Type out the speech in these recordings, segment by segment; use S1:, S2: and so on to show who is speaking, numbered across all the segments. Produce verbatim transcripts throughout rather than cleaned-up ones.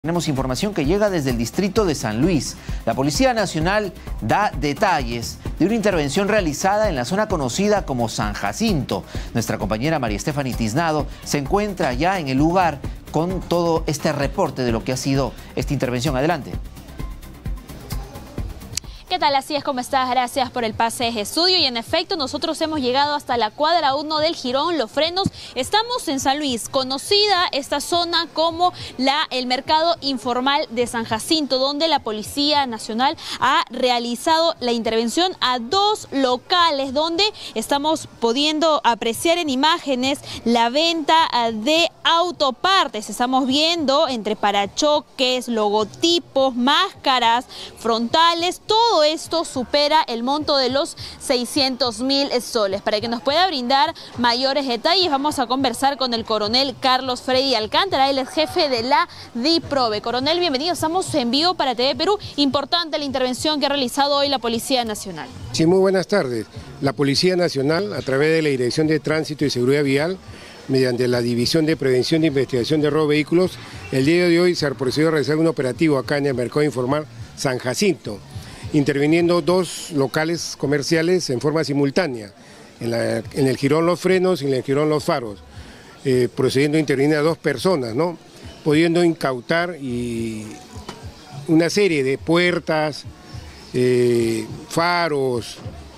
S1: Tenemos información que llega desde el distrito de San Luis. La Policía Nacional da detalles de una intervención realizada en la zona conocida como San Jacinto. Nuestra compañera María Estefany Tiznado se encuentra ya en el lugar con todo este reporte de lo que ha sido esta intervención. Adelante.
S2: ¿Qué tal? Así es, ¿cómo estás? Gracias por el pase de estudio. Y en efecto, nosotros hemos llegado hasta la cuadra uno del Jirón Los Frenos. Estamos en San Luis, conocida esta zona como la, el mercado informal de San Jacinto, donde la Policía Nacional ha realizado la intervención a dos locales, donde estamos pudiendo apreciar en imágenes la venta de autopartes. Estamos viendo entre parachoques, logotipos, máscaras frontales, todo esto supera el monto de los seiscientos mil soles. Para que nos pueda brindar mayores detalles, vamos a conversar con el coronel Carlos Freddy Alcántara. Él es jefe de la DIPROVE. Coronel, bienvenido. Estamos en vivo para T V Perú. Importante la intervención que ha realizado hoy la Policía Nacional.
S3: Sí, muy buenas tardes. La Policía Nacional, a través de la Dirección de Tránsito y Seguridad Vial, mediante la División de Prevención e Investigación de Robo de Vehículos, el día de hoy se ha procedido a realizar un operativo acá en el mercado informal San Jacinto, interviniendo dos locales comerciales en forma simultánea, en, la, en el Jirón Los Frenos y en el Jirón Los Faros, eh, procediendo a intervenir a dos personas, ¿no? Pudiendo incautar y una serie de puertas, eh, faros,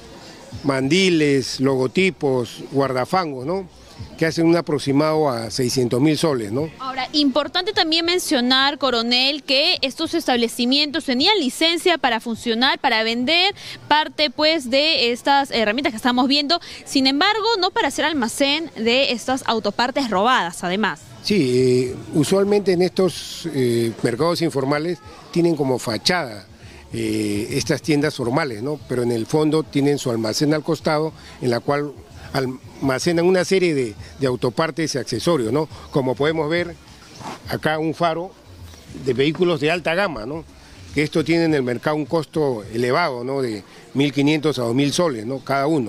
S3: mandiles, logotipos, guardafangos, ¿no?, que hacen un aproximado a seiscientos mil soles, ¿no?
S2: Ahora, importante también mencionar, coronel, que estos establecimientos tenían licencia para funcionar, para vender parte pues de estas herramientas que estamos viendo, sin embargo, no para hacer almacén de estas autopartes robadas, además.
S3: Sí, eh, usualmente en estos eh, mercados informales tienen como fachada eh, estas tiendas formales, ¿no? Pero en el fondo tienen su almacén al costado, en la cual almacenan una serie de, de autopartes y accesorios, ¿no? Como podemos ver acá, un faro de vehículos de alta gama, ¿no?, que esto tiene en el mercado un costo elevado, ¿no?, de mil quinientos a dos mil soles, ¿no?, cada uno.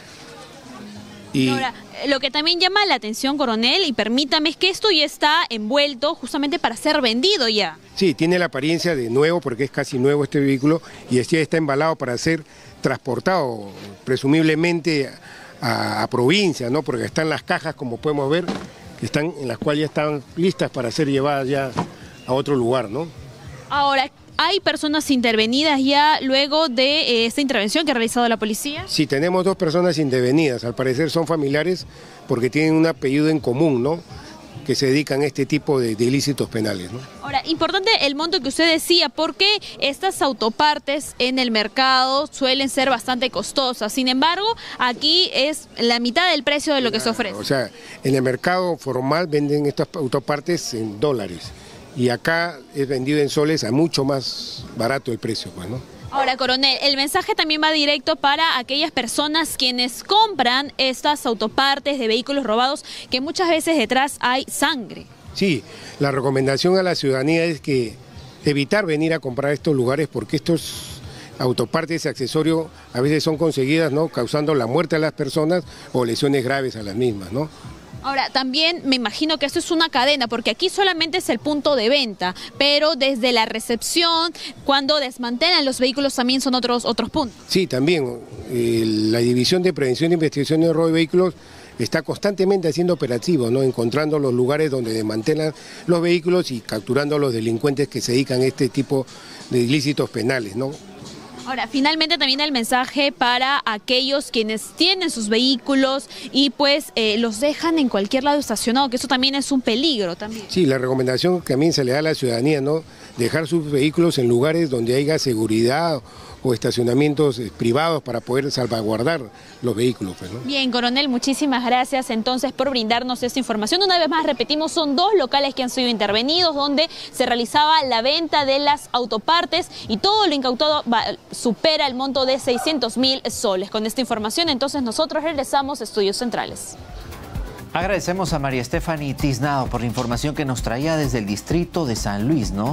S3: Y
S2: ahora, lo que también llama la atención, coronel, y permítame, es que esto ya está envuelto justamente para ser vendido ya.
S3: Sí, tiene la apariencia de nuevo porque es casi nuevo este vehículo y ya está embalado para ser transportado presumiblemente a, a provincia, ¿no?, porque están las cajas, como podemos ver, que están, en las cuales ya están listas para ser llevadas ya a otro lugar, ¿no?
S2: Ahora, ¿hay personas intervenidas ya luego de eh, esta intervención que ha realizado la policía?
S3: Sí, tenemos dos personas intervenidas, al parecer son familiares porque tienen un apellido en común, ¿no?, que se dedican a este tipo de, de ilícitos penales, ¿no?
S2: Ahora, importante el monto que usted decía, porque estas autopartes en el mercado suelen ser bastante costosas, sin embargo, aquí es la mitad del precio de lo que se ofrece.
S3: O sea, en el mercado formal venden estas autopartes en dólares y acá es vendido en soles a mucho más barato el precio, pues, ¿no?
S2: Ahora, coronel, el mensaje también va directo para aquellas personas quienes compran estas autopartes de vehículos robados, que muchas veces detrás hay sangre.
S3: Sí, la recomendación a la ciudadanía es que evitar venir a comprar estos lugares porque estos autopartes y accesorios a veces son conseguidas, ¿no?, causando la muerte a las personas o lesiones graves a las mismas, ¿no?
S2: Ahora, también me imagino que esto es una cadena, porque aquí solamente es el punto de venta, pero desde la recepción, cuando desmantelan los vehículos, también son otros, otros puntos.
S3: Sí, también. Eh, la División de Prevención e Investigación de Robo de Vehículos está constantemente haciendo operativos, ¿no?, encontrando los lugares donde desmantelan los vehículos y capturando a los delincuentes que se dedican a este tipo de ilícitos penales, ¿no?
S2: Ahora, finalmente también el mensaje para aquellos quienes tienen sus vehículos y pues eh, los dejan en cualquier lado estacionado, que eso también es un peligro también.
S3: Sí, la recomendación que también se le da a la ciudadanía, ¿no?, dejar sus vehículos en lugares donde haya seguridad o estacionamientos privados para poder salvaguardar los vehículos, pues, ¿no?
S2: Bien, coronel, muchísimas gracias entonces por brindarnos esta información. Una vez más, repetimos, son dos locales que han sido intervenidos donde se realizaba la venta de las autopartes y todo lo incautado va, supera el monto de seiscientos mil soles. Con esta información, entonces, nosotros regresamos a Estudios Centrales.
S1: Agradecemos a María Estefany Tiznado por la información que nos traía desde el distrito de San Luis, ¿no?